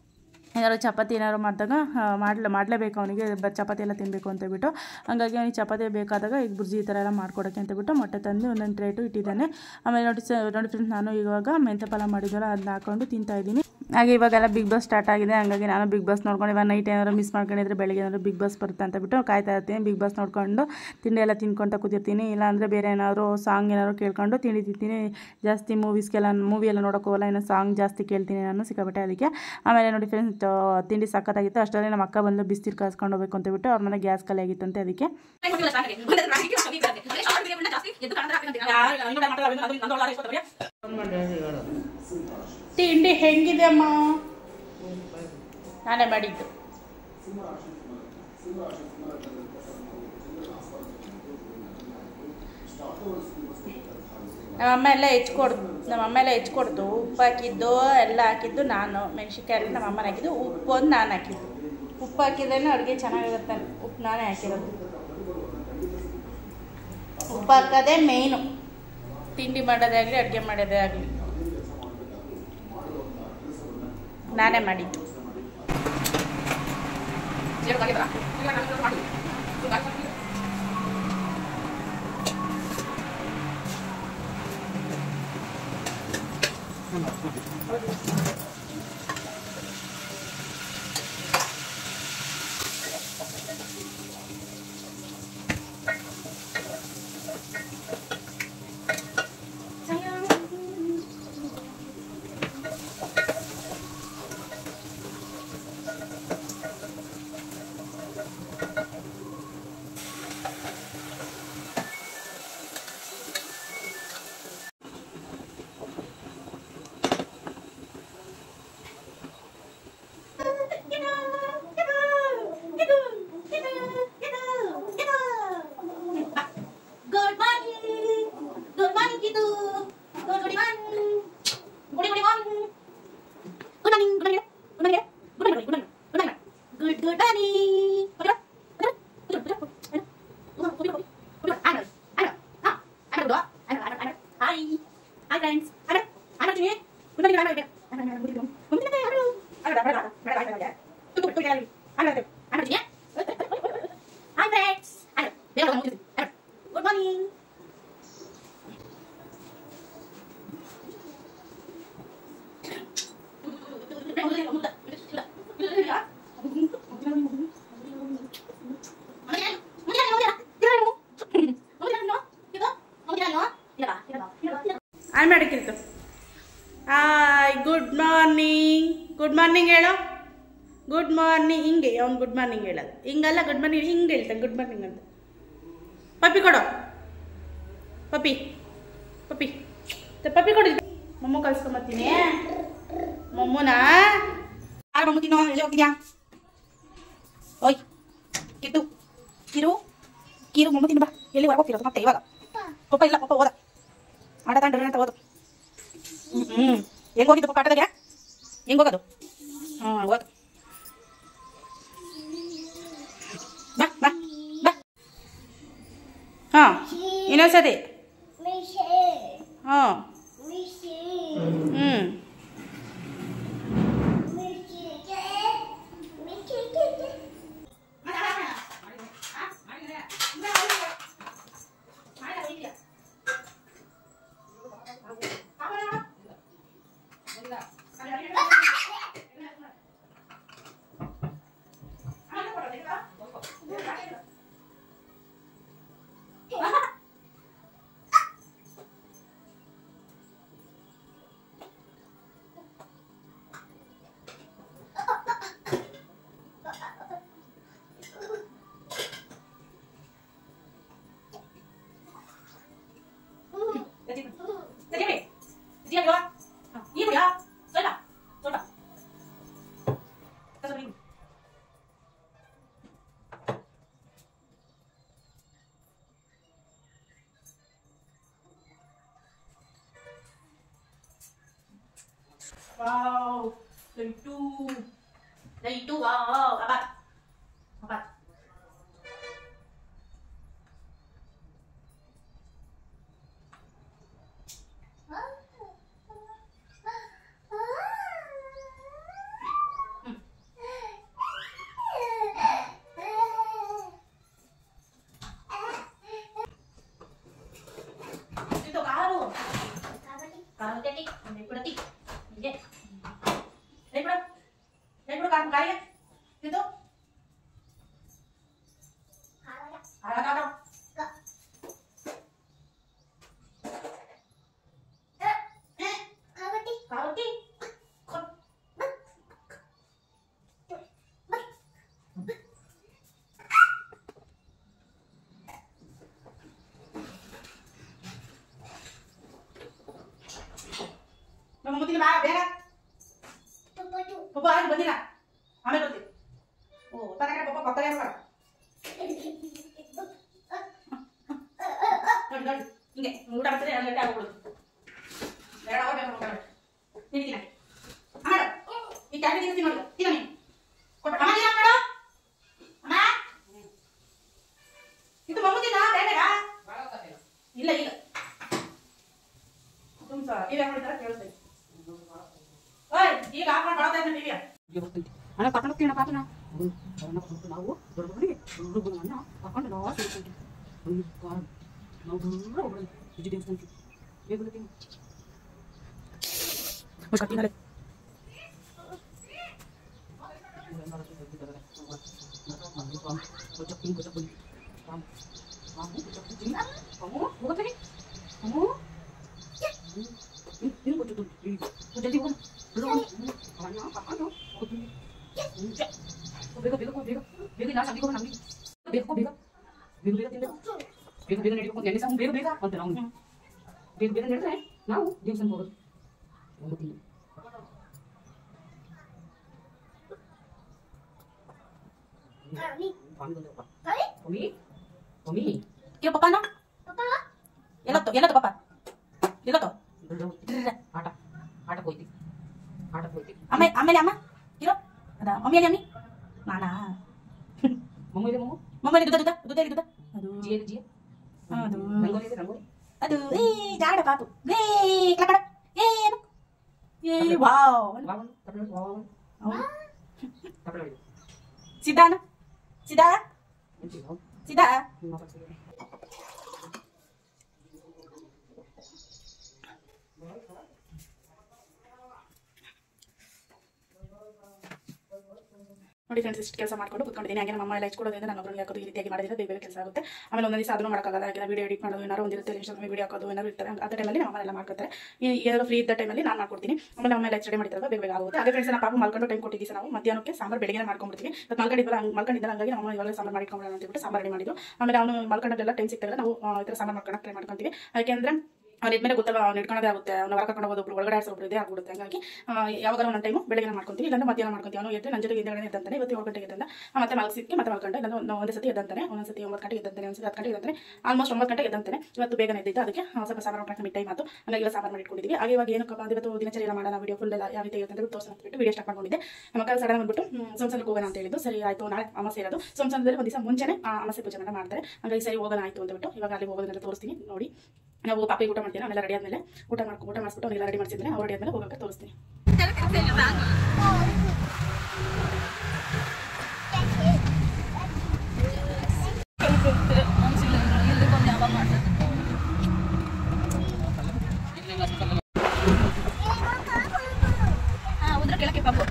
ಏನಾದ್ರು ಚಪಾತಿ ಏನಾದ್ರು ಮಾಡಿದಾಗ ಮಾಡಲೇ ಮಾಡಲೇಬೇಕು ಅವನಿಗೆ ಬ ಚಪಾತಿ ಎಲ್ಲ ತಿನ್ನಬೇಕು ಅಂತೇಳ್ಬಿಟ್ಟು. ಹಾಗಾಗಿ ಅವನಿಗೆ ಚಪಾತಿ ಬೇಕಾದಾಗ ಈಗ ಬುರ್ಜಿ ಈ ಥರ ಎಲ್ಲ ಮಾಡ್ಕೊಡೋಕ್ಕೆ ಅಂತೇಳ್ಬಿಟ್ಟು ಮೊಟ್ಟೆ ತಂದು ಒಂದೊಂದು ಟ್ರೇಟು ಇಟ್ಟಿದ್ದಾನೆ. ಆಮೇಲೆ ನೋಡಿ ಸ ನೋಡಿ ಫ್ರೆಂಡ್ಸ್, ನಾನು ಇವಾಗ ಮೆಂತ್ಯ ಪಲಾವ್ ಮಾಡಿದ್ವಲ್ಲ ಅದನ್ನ ಹಾಕೊಂಡು ತಿಂತಾಯಿದ್ದೀನಿ. ಹಾಗೆ ಇವಾಗೆಲ್ಲ ಬಿಗ್ ಬಾಸ್ ಸ್ಟಾರ್ಟ್ ಆಗಿದೆ. ಹಾಗಾಗಿ ನಾನು ಬಿಗ್ ಬಾಸ್ ನೋಡ್ಕೊಂಡು ಇವಾಗ ನೈಟ್ ಏನಾದ್ರು ಮಿಸ್ ಮಾಡ್ಕೊಂಡಿದ್ರೆ ಬೆಳಗ್ಗೆ ಏನಾದ್ರು ಬಿಗ್ ಬಾಸ್ ಬರುತ್ತೆ ಅಂತ ಬಿಟ್ಟು ಕಾಯ್ತಾ ಇರ್ತೀನಿ. ಬಿಗ್ ಬಾಸ್ ನೋಡ್ಕೊಂಡು ತಿಂಡಿ ಎಲ್ಲ ತಿನ್ಕೊತ ಕೂತಿರ್ತೀನಿ. ಇಲ್ಲಾಂದರೆ ಬೇರೆ ಏನಾದರೂ ಸಾಂಗ್ ಏನಾದ್ರು ಕೇಳ್ಕೊಂಡು ತಿಂಡಿ ತಿಂತೀನಿ. ಜಾಸ್ತಿ ಮೂವೀಸ್ಗೆಲ್ಲ ಮೂವಿ ಎಲ್ಲ ನೋಡೋಕೆ ಹೋಗಲ್ಲ, ಏನೋ ಸಾಂಗ್ ಜಾಸ್ತಿ ಕೇಳ್ತೀನಿ ನಾನು ಸಿಕ್ಕಾಪಟ್ಟೆ ಅದಕ್ಕೆ. ಆಮೇಲೆ ನೋಡಿ ಫ್ರೆಂಡ್ಸ್, ತಿಂಡಿ ಸಕ್ಕತ್ತಾಗಿತ್ತು. ಅಷ್ಟರಲ್ಲಿ ನಮ್ಮ ಅಕ್ಕ ಬಂದು ಬಿಸಿಲು ಕಾಸ್ಕೊಂಡು ಹೋಗ್ಬೇಕು ಅಂತ ಬಿಟ್ಟು ಅವ್ರ ಮನೆ ಗ್ಯಾಸ್ ಖಾಲಿ ಆಗಿತ್ತಂತೆ. ಅದಕ್ಕೆ ತಿಂಡಿ ಹೆಂಗಿದೆ ಅಮ್ಮ? ನಾನೇ ಮಾಡಿದ್ದು. ನಮ್ಮಮ್ಮ ಎಲ್ಲ ಹೆಚ್ಕೊಡ್ತು ನಮ್ಮಮ್ಮ ಎಲ್ಲ ಹೆಚ್ಕೊಡ್ತು ಉಪ್ಪು ಹಾಕಿದ್ದು ಎಲ್ಲ ಹಾಕಿದ್ದು ನಾನು. ಮೆಣಸಿನ್ಕಾಯಿ ನಮ್ಮಮ್ಮನ ಹಾಕಿದ್ದು, ಉಪ್ಪು ಒಂದು ನಾನು ಹಾಕಿದ್ದು. ಉಪ್ಪು ಹಾಕಿದ್ರೇ ಅಡುಗೆ ಚೆನ್ನಾಗಿರುತ್ತೆ. ಉಪ್ಪು ನಾನೇ ಹಾಕಿರೋದು. ಉಪ್ಪು ಹಾಕೋದೇ ಮೇಯ್ನು, ತಿಂಡಿ ಮಾಡೋದೇ ಆಗಲಿ ಅಡುಗೆ ಮಾಡೋದೇ ಆಗಲಿ ನಾನೇ ಮಾಡಿದ್ದು. ಆನ್ ಮಾಡಕ್ಕಿತ್ತು. Hi, good morning. Good morning ಹೇಳೋ. ಗುಡ್ ಮಾರ್ನಿಂಗ್ ಹಿಂಗೆ ಅವ್ನು ಗುಡ್ ಮಾರ್ನಿಂಗ್ ಹೇಳೋದು. ಹಿಂಗಲ್ಲ, ಗುಡ್ ಮಾರ್ನಿಂಗ್ ಹಿಂಗೆ ಹೇಳ್ತಾನೆ ಗುಡ್ ಮಾರ್ನಿಂಗ್ ಅಂತ. ಪಪ್ಪಿ ಕೊಡೋ, ಪಪ್ಪಿ ಪಪ್ಪಿ ಪಪ್ಪಿ ಕೊಡು. ಮೊಮ್ಮು ಕಳ್ಸ್ಕೊಂಬತ್ತೀನಿ. ಮೊಮ್ಮುನಾ ಯಾರು ಮೊಮ್ಮು ತಿನ್ನೋ? ಎಲ್ಲಿ ಹೋಗಿದ್ಯಾ? ಓಯ್ ಕಿತ್ತು ಕಿರು ಕಿರು ಮೊಮ್ಮು ತಿನ್ನು ಬಾ. ಎಲ್ಲಿ ಹೊರಗೆ ಹೋಗ್ತಿರೋದು ಮತ್ತೆ ಇವಾಗ? ಪಪ್ಪ ಇಲ್ಲ, ಪಪ್ಪ ಹೋದ ಆಟ ತಾಂಡ್ರೆ ಅಂತ ಹೋದು. ಹ್ಞೂ ಹ್ಞೂ ಹೆಂಗೆ ಹೋಗಿದ್ದು ಪಪ್ಪ ಆಟದಾಗೆ? ಹೆಂಗೆ ಹೋಗೋದು? ಹಾಂ ಹೋದು. ಬಾ ಬಾ ಬಾ. ಹಾಂ ಇನ್ನೊಂದ್ಸತಿ. ಹಾಂ ಹ್ಞೂ Wow, day two. Day two, wow, apat. Apat. Hmm. ಬಾ ಬೇಗ ಪಪ್ಪ ಆಯ್ತು ಬಂದಿಲ್ಲ ಆಮೇಲೆ ಬರ್ತೀವಿ ಓ ತನಕ ಪಪ್ಪ ಪಕ್ಕಲೇ ಇರ್ತಾರ ನೋಡಿ ನೋಡಿ ಹಿಂಗೆ ಊಟ ಮಾಡ್ತಾರೆ ಎರಡು ಗಂಟೆ ಆಗ್ಬಿಡುದು ಎರಡು ಅವರ್ ಬೇಕು ಊಟ ತಿಂತೀನಿ ಅಮ್ಮ ಈ ಕ್ಯಾಬಿ ತಿನ್ನಿಸ್ತೀನಿ ನೋಡಿ ತಿನ್ನ ನೀನು ಕೊಟ್ಟು ಅಮ್ಮ ನೀನು ಹಾಕ್ಬೇಡ ಅಮ್ಮ ಇದು ಮಗುದಿಲ್ಲ ಬೇಡ ಇಲ್ಲ ಇಲ್ಲ ತುಂಬ ಟಿವಿ ಹಾಕೊಂಡಿದ್ದಾರೆ ಕೇಳಿಸ್ತೈತಿ ಓಯ್ ಈಗ ಹಾಕೊಂಡು ಬಾಳ್ತಾ ಇದ್ದೀನಿ ಟಿವಿಯ ಅಣ್ಣ ಕರ್ಕೊಂಡು ಹೋಗ್ತೀವಿ ಪಾಪನ ನಾವು ದೊಡ್ಡಬನಿಗೆ ದೊಡ್ಡ ಅಣ್ಣ ಕರ್ಕೊಂಡು ನಾವು ಸೇರ್ತೀವಿ ನಾವು ದೂರ ಹೋಗ್ಬಿಡೋದು ವಿಜಯ ದೇವಸ್ಥಾನಕ್ಕೆ ಬೇಗ ಬರ್ತೀನಿ ಮುಷ್ಕಟ್ಟಿನಲ್ಲೇ जल्दी बोल ಬೇಗ ಬೇಗ ಬೇಗ ಬೇಗ ನಾ ಸಂಗೀತ ಹೋಗೋಣ ನಮಗೆ ಬೇಗ ಬೇಗ ಬೇಗ ಬೇಗ ತಿನ್ಬೇಕು ಬೇಗ ಬೇಗ ನಡಿಬೇಕು ನೆನೆ ಸಾಕು ಬೇಗ ಬೇಗ ಅಂತ ನಾವು ಬೇಗ ಬೇಗ ನಡೆದ್ರೆ ನಾವು ದೇವಸ್ಥಾನಕ್ಕೆ ಹೋಗೋದು ಹೋಗ್ತೀನಿ ಮಮ್ಮಿ ಮಮ್ಮಿ क्या पापा ना पापा ಎಲ್ಲ ತೋ ಎಲ್ಲ ತೋ ಪಾಪ ಎಲ್ಲ ತೋ ಆಟ ಆಟ ಹೋಯ್ತಿ ಆಟ ಹೋಯ್ತಿ ಆಮೇಲೆ ಆಮೇಲೆ ಅಮ್ಮ ಇರೋ ಅದ ಮಮ್ಮಿ ಅಲ್ಲಿ ಅಮ್ಮಿ ನಾನಾ ಮಮ್ಮಿ ಇದೆ ಮಮ್ಮು ಮಮ್ಮಿ ದುದ ದುದ ದುದ ದುದ ಅದು ಜಿಯ ಜಿಯ ಅದು ರಂಗೋಲಿ ಇದೆ ರಂಗೋಲಿ ಅದು ಏ ಜಾಡ ಪಾಪು ಏ ಕಲಕಡ ಏನು ಏ ವಾವ್ ವಾವ್ ತಪಲ ವಾವ್ ತಪಲ ಸಿದ್ಧಾನ ಸಿದ್ಧಾ ಸಿದ್ಧಾ ನೋಡಿ ಫ್ರೆಂಡ್ಸ್ ಇಷ್ಟು ಕೆಲಸ ಮಾಡ್ಕೊಂಡು ಕುತ್ಕೊಂಡಿದ್ದೀನಿ ಹಾಗೆ ನಮ್ಮ ಅಮ್ಮ ಎಲ್ಲ ಹಚ್ಕೊಡೋದ್ರಿಂದ ನಾನು ಒಬ್ಬರಿಗೆ ಹಾಕೋದು ಈ ರೀತಿಯಾಗಿ ಮಾಡಿದ್ರೆ ಬೇಗ ಬೇಗ ಕೆಲಸ ಆಗುತ್ತೆ ಆಮೇಲೆ ಒಂದೊಂದು ದಿವಸ ಅದನ್ನು ಮಾಡೋಕ್ಕಾಗಲ್ಲ ಹಾಗೆ ವಿಡಿಯೋ ಎಡಿಟ್ ಮಾಡೋದು ಏನಾರು ಒಂದಿರುತ್ತೆ ಇನ್ಸ್ಟಾಗ್ರಾಮ್ ವಿಡಿಯೋ ಹಾಕೋದು ಏನಾರು ಇರ್ತಾರೆ ಆ ಟೈಮಲ್ಲಿ ನಮ್ಮ ಅಮ್ಮ ಎಲ್ಲ ಮಾಡ್ಕೊತಾರೆ ಈ ಏನಾದ್ರು ಫ್ರೀ ಇದ್ದ ಟೈಮಲ್ಲಿ ನಾನು ಮಾಡ್ಕೊಡ್ತೀನಿ ಆಮೇಲೆ ನಮ್ಮ ಎಲ್ಲ ಸ್ಟಡಿ ಮಾಡಿದಾಗ ಬೇಗ ಬೇಗ ಆಗುತ್ತೆ ಹಾಗೆ ಫ್ರೆಂಡ್ಸ್ ನಾವು ಪಾಪ ಮಲ್ಕೊಂಡು ಟೈಮ್ ಕೊಟ್ಟಿದ್ದೀವಿ ನಾವು ಮಧ್ಯಾಹ್ನಕ್ಕೆ ಸಾಂಬಾರು ಬೆಳಗ್ಗೆ ಮಾಡ್ಕೊಂಡ್ಬಿಡ್ತೀವಿ ಮತ್ತು ಮಲ್ಕೊಂಡಿದ್ದಲ್ಲ ಮಲ್ಕೊಂಡಿದ್ದ ಹಾಗಾಗಿ ನಮ್ಮ ಇವಾಗ ಸಾಂಬಾರು ಮಾಡಿಕೊಂಡ್ಬಿಡೋಣ ಅಂತ ಹೇಳ್ಬಿಟ್ಟು ಸಾಂಬಾರು ರೆಡಿ ಮಾಡಿದ್ದು ಆಮೇಲೆ ಅವನು ಮಲ್ಕೊಂಡಲ್ಲೆಲ್ಲ ಟೈಮ್ ಸಿಕ್ತಾಗ ನಾವು ಈ ಥರ ಸಾಂಬಾರು ಮಾಡ್ಕೊಳಕ್ಕೆ ಟ್ರೈ ಮಾಡ್ಕೊಂತೀವಿ ಯಾಕೆಂದರೆ ಅವ್ನ ಇದ್ಮೇಲೆ ಗೊತ್ತಲ್ಲ ಅವ್ನು ಇಟ್ಕೊಳ್ಳೋದೇ ಆಗುತ್ತೆ ಅವ್ನು ಹೊರ ಕರ್ಕೊಂಡು ಹೋಗೋದು ಒಬ್ರು ಒಳಗಡೆ ಆಡ್ಸೋಬ್ರು ಇದೇ ಆಗ್ಬಿಡುತ್ತೆ ಹಾಗಾಗಿ ಯಾವಾಗ ಒಂದು ಟೈಮು ಬೆಳಗ್ಗೆ ಮಾಡ್ಕೊಂತೀವಿ ಇಲ್ಲಾಂದ್ರೆ ಮಧ್ಯಾಹ್ನ ಮಾಡ್ಕೊಂತೀವಿ ಅವನು ಎದ್ದು ನನ್ನ ಜೊತೆಗೆ ಹಿಂದೆಗಡೆ ಎದ್ದಂತಾನೆ ಇವತ್ತು ಏಳು ಗಂಟೆಗೆ ಎದ್ದಂತ ಮತ್ತೆ ಮಲಗಿಸಿಕ್ಕೆ ಮತ್ತೆ ಮಲ್ಕೊಂಡೆ ಇಲ್ಲ ಒಂದೇ ಸತಿ ಎದ್ದಂತಾನೆ ಒಂದೊಂದು ಸತಿ ಒಂಬತ್ತು ಗಂಟೆಗೆ ಎದ್ದಂತಾನೆ ಒಂದು ಸತಿ ಹತ್ತು ಗಂಟೆಗೆ ಎದ್ದಂತಾನೆ ಆಲ್ಮೋಸ್ಟ್ ಒಂಬತ್ತು ಗಂಟೆಗೆ ಎದ್ದಂತಾನೆ ಇವತ್ತು ಬೇಗನೆ ಎದ್ದಿದ್ದು ಅದಕ್ಕೆ ಸ್ವಲ್ಪ ಸಾಂಬಾರು ಮಾಡ್ಕೊಂಡು ಮಿಡ್ ಟೈಮ್ ಆಯಿತು ಹಾಗಾಗಿ ಎಲ್ಲ ಸಾಂಬಾರು ಮಾಡಿಟ್ಕೊಂಡಿದ್ದೀವಿ ಹಾಗೆ ಇವಾಗ ಏನಕ್ಕಪ್ಪ ಅಂದ್ರೆ ಇವತ್ತು ದಿನಚರಿ ಎಲ್ಲ ಮಾಡೋಣ ವಿಡಿಯೋ ಫುಲ್ ಎಲ್ಲ ಯಾವ ರೀತಿ ಇರುತ್ತೆ ಅಂತ ತೋರಿಸ್ತಾ ಬಿಟ್ಟು ವಿಡಿಯೋ ಸ್ಟಾರ್ಟ್ ಮಾಡ್ಕೊಂಡಿದ್ದೆ ನಮ್ಮ ಮಕ್ಕಳು ಸಡನ್ ಬಂದ್ಬಿಟ್ಟು ಸೋಮಸಂದ್ರಕ್ಕೆ ಹೋಗೋಣ ಅಂತ ಹೇಳಿದ್ದು ಸರಿ ಆಯಿತು ನಾಳೆ ಅಮಾಸೆ ಇರೋದು ಸೋಮಸಂದ್ರದಲ್ಲಿ ಒಂದು ದಿವಸ ಮುಂಚೆನೇ ಅಮಾಸೆ ಪೂಜೆ ಮಾಡ್ತಾರೆ ಹಾಗಾಗಿ ಸರಿ ಹೋಗೋಣ ಆಯಿತು ಅಂತ ಬಿಟ್ಟು ಇವಾಗ ಅಲ್ಲಿ ಹೋಗೋದನ್ನೆಲ್ಲ ತೋರಿಸ್ತೀನಿ ನೋಡಿ ನಾವು ಪಾಪಿಗೆ ಊಟ ಮಾಡ್ತೀನಿ ಆಮೇಲೆ ರೆಡಿ ಆದಮೇಲೆ ಊಟ ಮಾಡ್ಕೊಂಡು ಊಟ ಮಾಡಿಸ್ಬಿಟ್ಟು ಅವನ್ನೆಲ್ಲ ರೆಡಿ ಮಾಡಿಸಿದ್ರೆ ಅವ್ರು ರೆಡಿ ಆದಮೇಲೆ ಹೋಗೋಕೆ ತೋರಿಸ್ತೀನಿ ಉದ್ರ ಕೆಳಕ್ಕೆ ಪಾಪು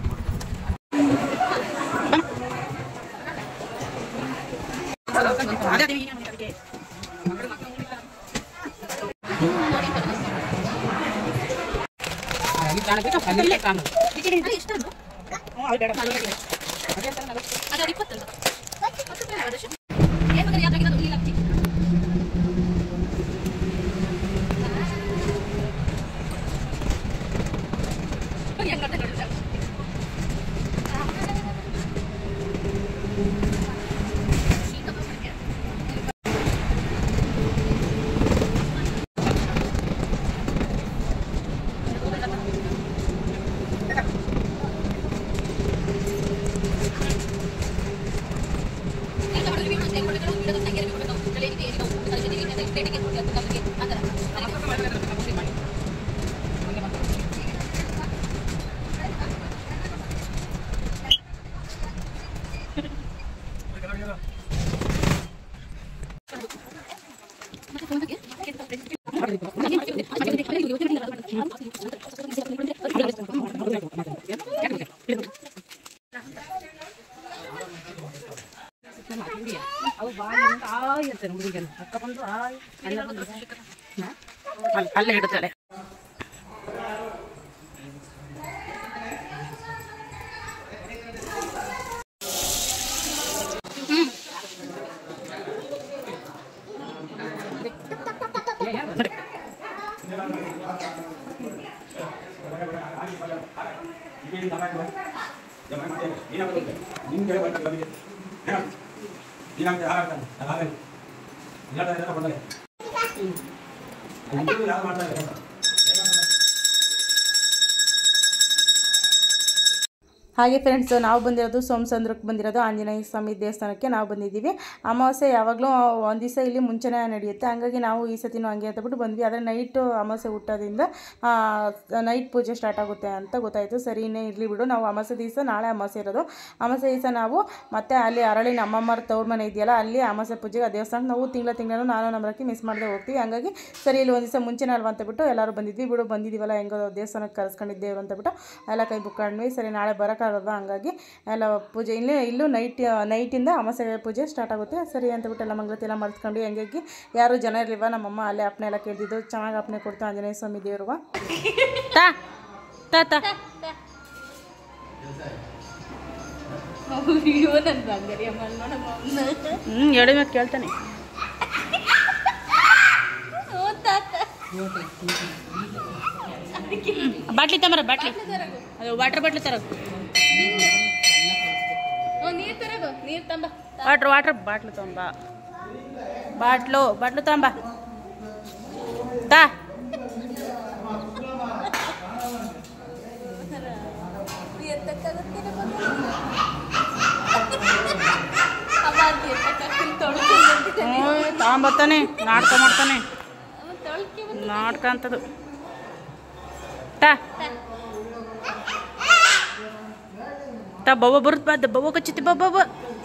ಅಲ್ಲೇ ಇಡುತ್ತಾಳೆ ಹಾಗೆ ಫ್ರೆಂಡ್ಸ್, ನಾವು ಬಂದಿರೋದು ಸೋಮಸಂದ್ರಕ್ಕೆ ಬಂದಿರೋದು ಆಂಜನೇಯ ಸ್ವಾಮಿ ದೇವಸ್ಥಾನಕ್ಕೆ ನಾವು ಬಂದಿದ್ದೀವಿ. ಅಮಾವಾಸ್ಯೆ ಯಾವಾಗಲೂ ಒಂದು ದಿವಸ ಇಲ್ಲಿ ಮುಂಚೆನೇ ನಡೆಯುತ್ತೆ, ಹಂಗಾಗಿ ನಾವು ಈ ಸತಿನೂ ಹಂಗೆ ಅಂತಬಿಟ್ಟು ಬಂದ್ವಿ. ಆದರೆ ನೈಟು ಅಮಾವಾಸ್ಯೆ ಹುಟ್ಟೋದ್ರಿಂದ ನೈಟ್ ಪೂಜೆ ಸ್ಟಾರ್ಟ್ ಆಗುತ್ತೆ ಅಂತ ಗೊತ್ತಾಯಿತು. ಸರಿನೇ ಇರಲಿ ಬಿಡು, ನಾವು ಅಮಾವಾಸ್ಯೆ ದಿವಸ ನಾಳೆ ಅಮಾವಾಸ್ಯೆ ಇರೋದು. ಅಮಾವಾಸ್ಯೆ ದಿವಸ ನಾವು ಮತ್ತೆ ಅಲ್ಲಿ ಅರಳಿನ ಅಮ್ಮಮ್ಮರ ತವ್ರ ಮನೆ ಇದೆಯಲ್ಲ, ಅಲ್ಲಿ ಅಮಾವಾಸ್ಯೆ ಪೂಜೆಗೆ ಆ ದೇವಸ್ಥಾನಕ್ಕೆ ನಾವು ತಿಂಗಳ ತಿಂಗಳು ನಾನು ನಮ್ಮರಕ್ಕೆ ಮಿಸ್ ಮಾಡದೆ ಹೋಗ್ತೀವಿ. ಹಂಗಾಗಿ ಸರಿ ಇಲ್ಲಿ ಒಂದು ದಿವಸ ಮುಂಚೆನೇ ಅಲ್ವಾ ಅಂತಬಿಟ್ಟು ಎಲ್ಲರೂ ಬಂದಿದ್ವಿ. ಬಿಡು ಬಂದಿದ್ದೀವಲ್ಲ, ಹೆಂಗೋ ದೇವಸ್ಥಾನಕ್ಕೆ ಕರೆಸ್ಕೊಂಡಿದ್ದೇವ್ರು ಅಂತಬಿಟ್ಟು ಎಲ್ಲ ಕೈ ಬುಕ್ಕೊಂಡ್ವಿ. ಸರಿ ನಾಳೆ ಬರೋಕ್ಕಾಗಲ್ಲ, ಹಂಗಾಗಿ ಎಲ್ಲ ಪೂಜೆ ಇಲ್ಲೇ ಇಲ್ಲೂ ನೈಟ್ ನೈಟಿಂದ ಅಮಾವಾಸ್ಯೆ ಪೂಜೆ ಸ್ಟಾರ್ಟ್ ಆಗುತ್ತೆ. ಸರಿ ಅಂತಬಿಟ್ಟು ಎಲ್ಲ ಮಂಗಳಾರತಿ ಎಲ್ಲ ಮಾಡಿಸ್ಕೊಂಡು ಹಂಗಾಗಿ ಯಾರು ಜನ ಇರಲಿಲ್ವ. ನಮ್ಮಮ್ಮ ಅಲ್ಲೇ ಅಪ್ಪನೆ ಎಲ್ಲ ಕೇಳ್ತಿದ್ದು, ಚೆನ್ನಾಗಿ ಅಪ್ಪನೆ ಕೊಡ್ತು ಆಂಜನೇಯ ಸ್ವಾಮಿ ದೇವ್ರಿಗೆ. ತಾ ತಾ ತಾ ಹ್ಞೂ ಹೇಳಿ ಮತ್ತೆ ಕೇಳ್ತಾನೆ. ಬಾಟ್ಲಿ ತಮರ, ಬಾಟ್ಲಿ ಅದು ವಾಟರ್ ಬಾಟ್ಲಿ ತರ, ವಾಟ್ರ್ ವಾಟ್ರ್ ಬಾಟ್ಲು ತೊಂಬ, ಬಾಟ್ಲು ಬಾಟ್ಲು ತೊಂಬ ತಾ. ತಗೊಂಬರ್ತಾನೆ, ನಾಟಕ ಮಾಡ್ತಾನೆ, ನಾಟಕ ಅಂತದು. ತಾ ತಾ ಬವ್ವ ಬರುತ್ತ ಬಾದ ಬವ್ವ ಕಚ್ಚಿತಿ ಬಾ ಬವ್ವ.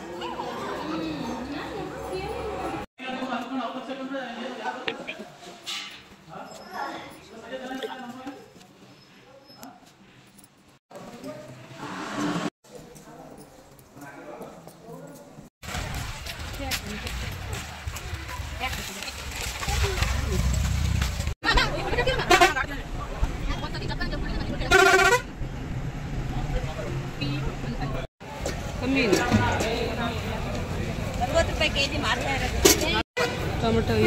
ನಲ್ವತ್ತು ರೂಪಾಯಿ ಕೆ ಜಿ ಮಾರ್ತಾ ಇರೋದು ಟೊಮೆಟೊ.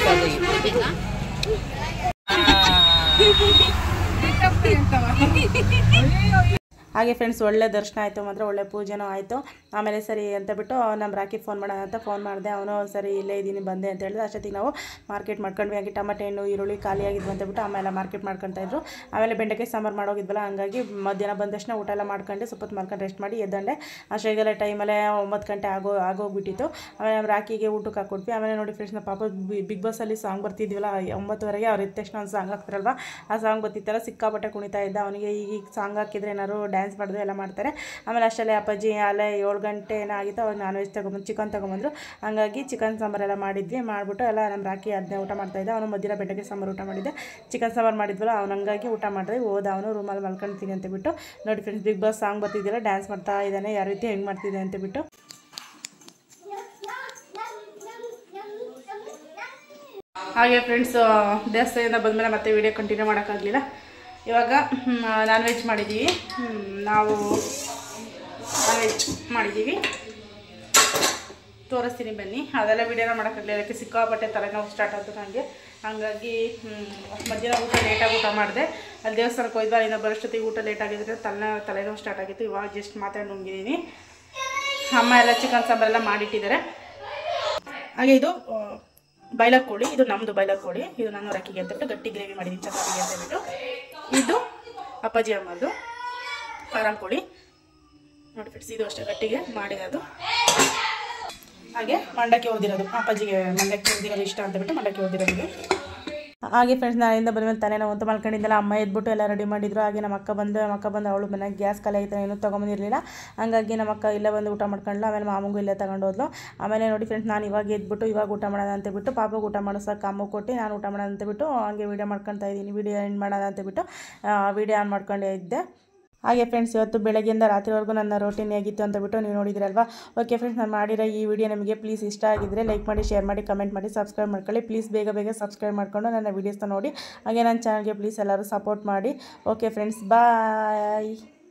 ಹಾಗೆ ಫ್ರೆಂಡ್ಸ್, ಒಳ್ಳೆ ದರ್ಶನ ಆಯಿತು, ಮಾತ್ರ ಒಳ್ಳೆ ಪೂಜೆನೂ ಆಯಿತು. ಆಮೇಲೆ ಸರಿ ಅಂತ ಬಿಟ್ಟು ನಮ್ಮ ರಾಕಿ ಫೋನ್ ಮಾಡೋಣ ಅಂತ ಫೋನ್ ಮಾಡಿದೆ. ಅವನು ಸರಿ ಇಲ್ಲೇ ಇದ್ದೀನಿ ಬಂದೆ ಅಂತ ಹೇಳಿದೆ. ಅಷ್ಟೊತ್ತಿಗೆ ನಾವು ಮಾರ್ಕೆಟ್ ಮಾಡ್ಕೊಂಡ್ವಿ. ಹಾಗೆ ಟೊಮೆಟೊ ಹಣ್ಣು ಈರುಳ್ಳಿ ಖಾಲಿ ಆಗಿದ್ವು ಅಂತಬಿಟ್ಟು ಆಮೇಲೆ ಮಾರ್ಕೆಟ್ ಮಾಡ್ಕೊತಾಯಿದ್ರು. ಆಮೇಲೆ ಬೆಂಡೆಕಾಯಿ ಸಾಂಬಾರು ಮಾಡೋಗಿದ್ವಲ್ಲ, ಹಂಗಾಗಿ ಮಧ್ಯಾಹ್ನ ಬಂದ ತಕ್ಷಣ ಊಟ ಎಲ್ಲ ಮಾಡ್ಕೊಂಡು ಸ್ವಲ್ಪ ಹೊತ್ತು ಮಾಡ್ಕೊಂಡು ರೆಸ್ಟ್ ಮಾಡಿ ಎದ್ದಂಡೆ. ಅಷ್ಟೊಗೆಲ್ಲ ಟೈಮಲ್ಲೇ ಒಂಬತ್ತು ಗಂಟೆ ಆಗೋ ಆಗೋಗ್ಬಿಟ್ಟಿತ್ತು. ಆಮೇಲೆ ನಮ್ಮ ರಾಕಿಗೆ ಊಟಕ್ಕೆ ಹಾಕ್ಕೊಟ್ವಿ. ಆಮೇಲೆ ನೋಡಿ ಫ್ರೆಂಡ್ಸ್, ನಮ್ಮ ಪಾಪ ಬಿಗ್ ಬಾಸಲ್ಲಿ ಸಾಂಗ್ ಬರ್ತಿದ್ವಲ್ಲ ಒಂಬತ್ತುವರೆಗೆ, ಅವ್ರು ಎದ್ದ ತಕ್ಷಣ ಒಂದು ಸಾಂಗ್ ಹಾಕ್ತಾರಲ್ವ, ಆ ಸಾಂಗ್ ಬರ್ತಿತ್ತಲ್ಲ, ಸಿಕ್ಕಾಪಟ್ಟೆ ಕುಣಿತಾ ಇದ್ದ. ಅವನಿಗೆ ಈಗ ಸಾಂಗ್ ಹಾಕಿದ್ರೆ ಏನಾದ್ರು ಡ್ಯಾನ್ಸ್ ಮಾಡಿದ್ರು ಎಲ್ಲ ಮಾಡ್ತಾರೆ. ಆಮೇಲೆ ಅಷ್ಟಲ್ಲೇ ಅಪ್ಪಾಜಿ ಅಲ್ಲೇ ಏಳು ಗಂಟೆ ಏನಾಗಿತ್ತು, ಅವಾಗ ನಾನ್ ವೆಜ್ ತೊಗೊಂಬಂದು ಚಿಕನ್ ತೊಗೊಂಬಂದರು. ಹಂಗಾಗಿ ಚಿಕನ್ ಸಾಂಬಾರೆಲ್ಲ ಮಾಡಿದ್ವಿ. ಮಾಡಿಬಿಟ್ಟು ಎಲ್ಲ ನಮ್ಮ ರಾಕಿ ಅದನ್ನೇ ಊಟ ಮಾಡ್ತಾಯಿದ್ದ. ಅವನು ಮಧ್ಯಾಹ್ನ ಬೆಂಡೆಕಾಯಿ ಸಾಂಬಾರು ಊಟ ಮಾಡಿದ್ದೆ. ಚಿಕನ್ ಸಾಂಬಾರು ಮಾಡಿದ್ವಲ್ಲ, ಅವ್ನು ಹಂಗಾಗಿ ಊಟ ಮಾಡಿದ್ರೆ ಹೋದ. ಅವನು ರೂಮಲ್ಲಿ ಮಲ್ಕೊಳ್ತೀನಿ ಅಂತ ಬಿಟ್ಟು. ನೋಡಿ ಫ್ರೆಂಡ್ಸ್, ಬಿಗ್ ಬಾಸ್ ಸಾಂಗ್ ಬರ್ತಿದ್ದಿಲ್ಲ, ಡ್ಯಾನ್ಸ್ ಮಾಡ್ತಾ ಇದ್ದಾನೆ, ಯಾವ ರೀತಿ ಹೆಂಗೆ ಮಾಡ್ತಿದ್ದೆ ಅಂತ ಬಿಟ್ಟು. ಹಾಗೆ ಫ್ರೆಂಡ್ಸ್, ದೇವಸ್ಥಾನದಿಂದ ಬಂದಮೇಲೆ ಮತ್ತೆ ವೀಡಿಯೋ ಕಂಟಿನ್ಯೂ ಮಾಡೋಕ್ಕಾಗಲಿಲ್ಲ. ಇವಾಗ ನಾನ್ ವೆಜ್ ಮಾಡಿದ್ದೀವಿ. ನಾವು ನಾನ್ ವೆಜ್ ಮಾಡಿದ್ದೀವಿ, ತೋರಿಸ್ತೀನಿ ಬನ್ನಿ. ಅದೆಲ್ಲ ವೀಡಿಯೋನ ಮಾಡೋಕ್ಕಾಗಲಿಲ್ಲ, ಅದಕ್ಕೆ ಸಿಕ್ಕಾಪಟ್ಟೆ ತಲೆನೋವು ಸ್ಟಾರ್ಟ್ ಆಯಿತು ನನಗೆ. ಹಂಗಾಗಿ ಮಧ್ಯಾಹ್ನ ಊಟ ಲೇಟಾಗಿ ಊಟ ಮಾಡಿದೆ. ಅಲ್ಲಿ ದೇವಸ್ಥಾನಕ್ಕೆ ಹೋಯ್ತು, ಅಲ್ಲಿಂದ ಬರೋಷ್ಟೊತ್ತಿಗೆ ಊಟ ಲೇಟ್ ಆಗಿದ್ರೆ ತಲೆ ತಲೆನೋವು ಸ್ಟಾರ್ಟ್ ಆಗಿತ್ತು. ಇವಾಗ ಜಸ್ಟ್ ಮಾತಾಡಿ ನುಂಗಿದ್ದೀನಿ. ಅಮ್ಮ ಎಲ್ಲ ಚಿಕನ್ ಸಾಂಬಾರೆಲ್ಲ ಮಾಡಿಟ್ಟಿದ್ದಾರೆ. ಹಾಗೆ ಇದು ಬಾಯ್ಲರ್ ಕೋಳಿ, ಇದು ನಮ್ಮದು ಬಾಯ್ಲರ್ ಕೋಳಿ. ಇದು ನಾನು ರಾಕಿಗೆ ಅಂತಬಿಟ್ಟು ಗಟ್ಟಿ ಗ್ರೇವಿ ಮಾಡಿದ್ದೀನಿ ಚಪಾತಿಗೆ ಅಂತಬಿಟ್ಟು. ಇದು ಅಪ್ಪಾಜಿ ಅಮ್ಮದು ಫಾರಂ ಕೋಳಿ. ನೋಡಿ ಫ್ರೆಂಡ್ಸ್, ಇದು ಅಷ್ಟೇ ಗಟ್ಟಿಗೆ ಮಾಡಿರೋದು. ಹಾಗೆ ಮಂಡಕ್ಕಿ ಓದಿರೋದು, ಅಪ್ಪಾಜಿಗೆ ಮಂಡಕ್ಕಿ ಓದಿರೋದು ಇಷ್ಟ ಅಂತಬಿಟ್ಟು ಮಂಡಕ್ಕಿ ಓದಿರೋದು. ಹಾಗೆ ಫ್ರೆಂಡ್ಸ್, ನಾಳಿಂದ ಬಂದಮೇಲೆ ತಾನೇ ನಾವು ಅಂತ ಮಲ್ಕೊಂಡಿದ್ದೆಲ್ಲ, ಅಮ್ಮ ಎದ್ಬಿಟ್ಟು ಎಲ್ಲ ರೆಡಿ ಮಾಡಿದ್ರು. ಹಾಗೆ ನಮ್ಮ ಅಕ್ಕ ಬಂದು ನಮ್ಮ ಅಕ್ಕ ಬಂದು ಅವಳು ಮನೆಗೆ ಗ್ಯಾಸ್ ಖಾಲಿ ಆಯ್ತು, ಏನೂ ತೊಗೊಂಬಂದಿರಲಿಲ್ಲ. ಹಂಗಾಗಿ ನಮ್ಮ ಅಕ್ಕ ಇಲ್ಲೇ ಬಂದು ಊಟ ಮಾಡ್ಕೊಂಡ್ಲು. ಆಮೇಲೆ ಮಾಮಗೂ ಇಲ್ಲೇ ತಗೊಂಡು ಹೋದ್ಲು. ಆಮೇಲೆ ನೋಡಿ ಫ್ರೆಂಡ್ಸ್, ನಾನು ಇವಾಗ ಎದ್ಬಿಟ್ಟು ಇವಾಗ ಊಟ ಮಾಡೋಣ ಅಂತಬಿಟ್ಟು ಪಾಪಗೆ ಊಟ ಮಾಡಿಸೋಕೆ ಅಮ್ಮ ಕೊಟ್ಟು ನಾನು ಊಟ ಮಾಡೋಣ ಅಂತಬಿಟ್ಟು ಹಂಗೆ ವೀಡಿಯೋ ಮಾಡ್ಕೊತಾ ಇದ್ದೀನಿ. ವೀಡಿಯೋ ಎಂಡ್ ಮಾಡೋಣ ಅಂತಬಿಟ್ಟು ವೀಡಿಯೋ ಆನ್ ಮಾಡ್ಕೊಂಡೇ ಇದ್ದೆ. ಹಾಗೆ ಫ್ರೆಂಡ್ಸ್, ಇವತ್ತು ಬೆಳಗ್ಗೆಯಿಂದ ರಾತ್ರಿವರೆಗೂ ನನ್ನ ರೋಟೀನ್ ಹೇಗಿತ್ತು ಅಂತಬಿಟ್ಟು ನೀವು ನೋಡಿದ್ರಲ್ವಾ. ಓಕೆ ಫ್ರೆಂಡ್ಸ್, ನಾನು ಮಾಡಿರೋ ಈ ವಿಡಿಯೋ ನಿಮಗೆ ಪ್ಲೀಸ್ ಇಷ್ಟ ಆಗಿದ್ದರೆ ಲೈಕ್ ಮಾಡಿ, ಶೇರ್ ಮಾಡಿ, ಕಮೆಂಟ್ ಮಾಡಿ, ಸಬ್ಸ್ಕ್ರೈಬ್ ಮಾಡ್ಕೊಳ್ಳಿ. ಪ್ಲೀಸ್ ಬೇಗ ಬೇಗ ಸಬ್ಸ್ಕ್ರೈಬ್ ಮಾಡಿಕೊಂಡು ನನ್ನ ವೀಡಿಯೋಸ್ನ ನೋಡಿ. ಹಾಗೆ ನನ್ನ ಚಾನಲ್ಗೆ ಪ್ಲೀಸ್ ಎಲ್ಲರೂ ಸಪೋರ್ಟ್ ಮಾಡಿ. ಓಕೆ ಫ್ರೆಂಡ್ಸ್, ಬಾಯ್.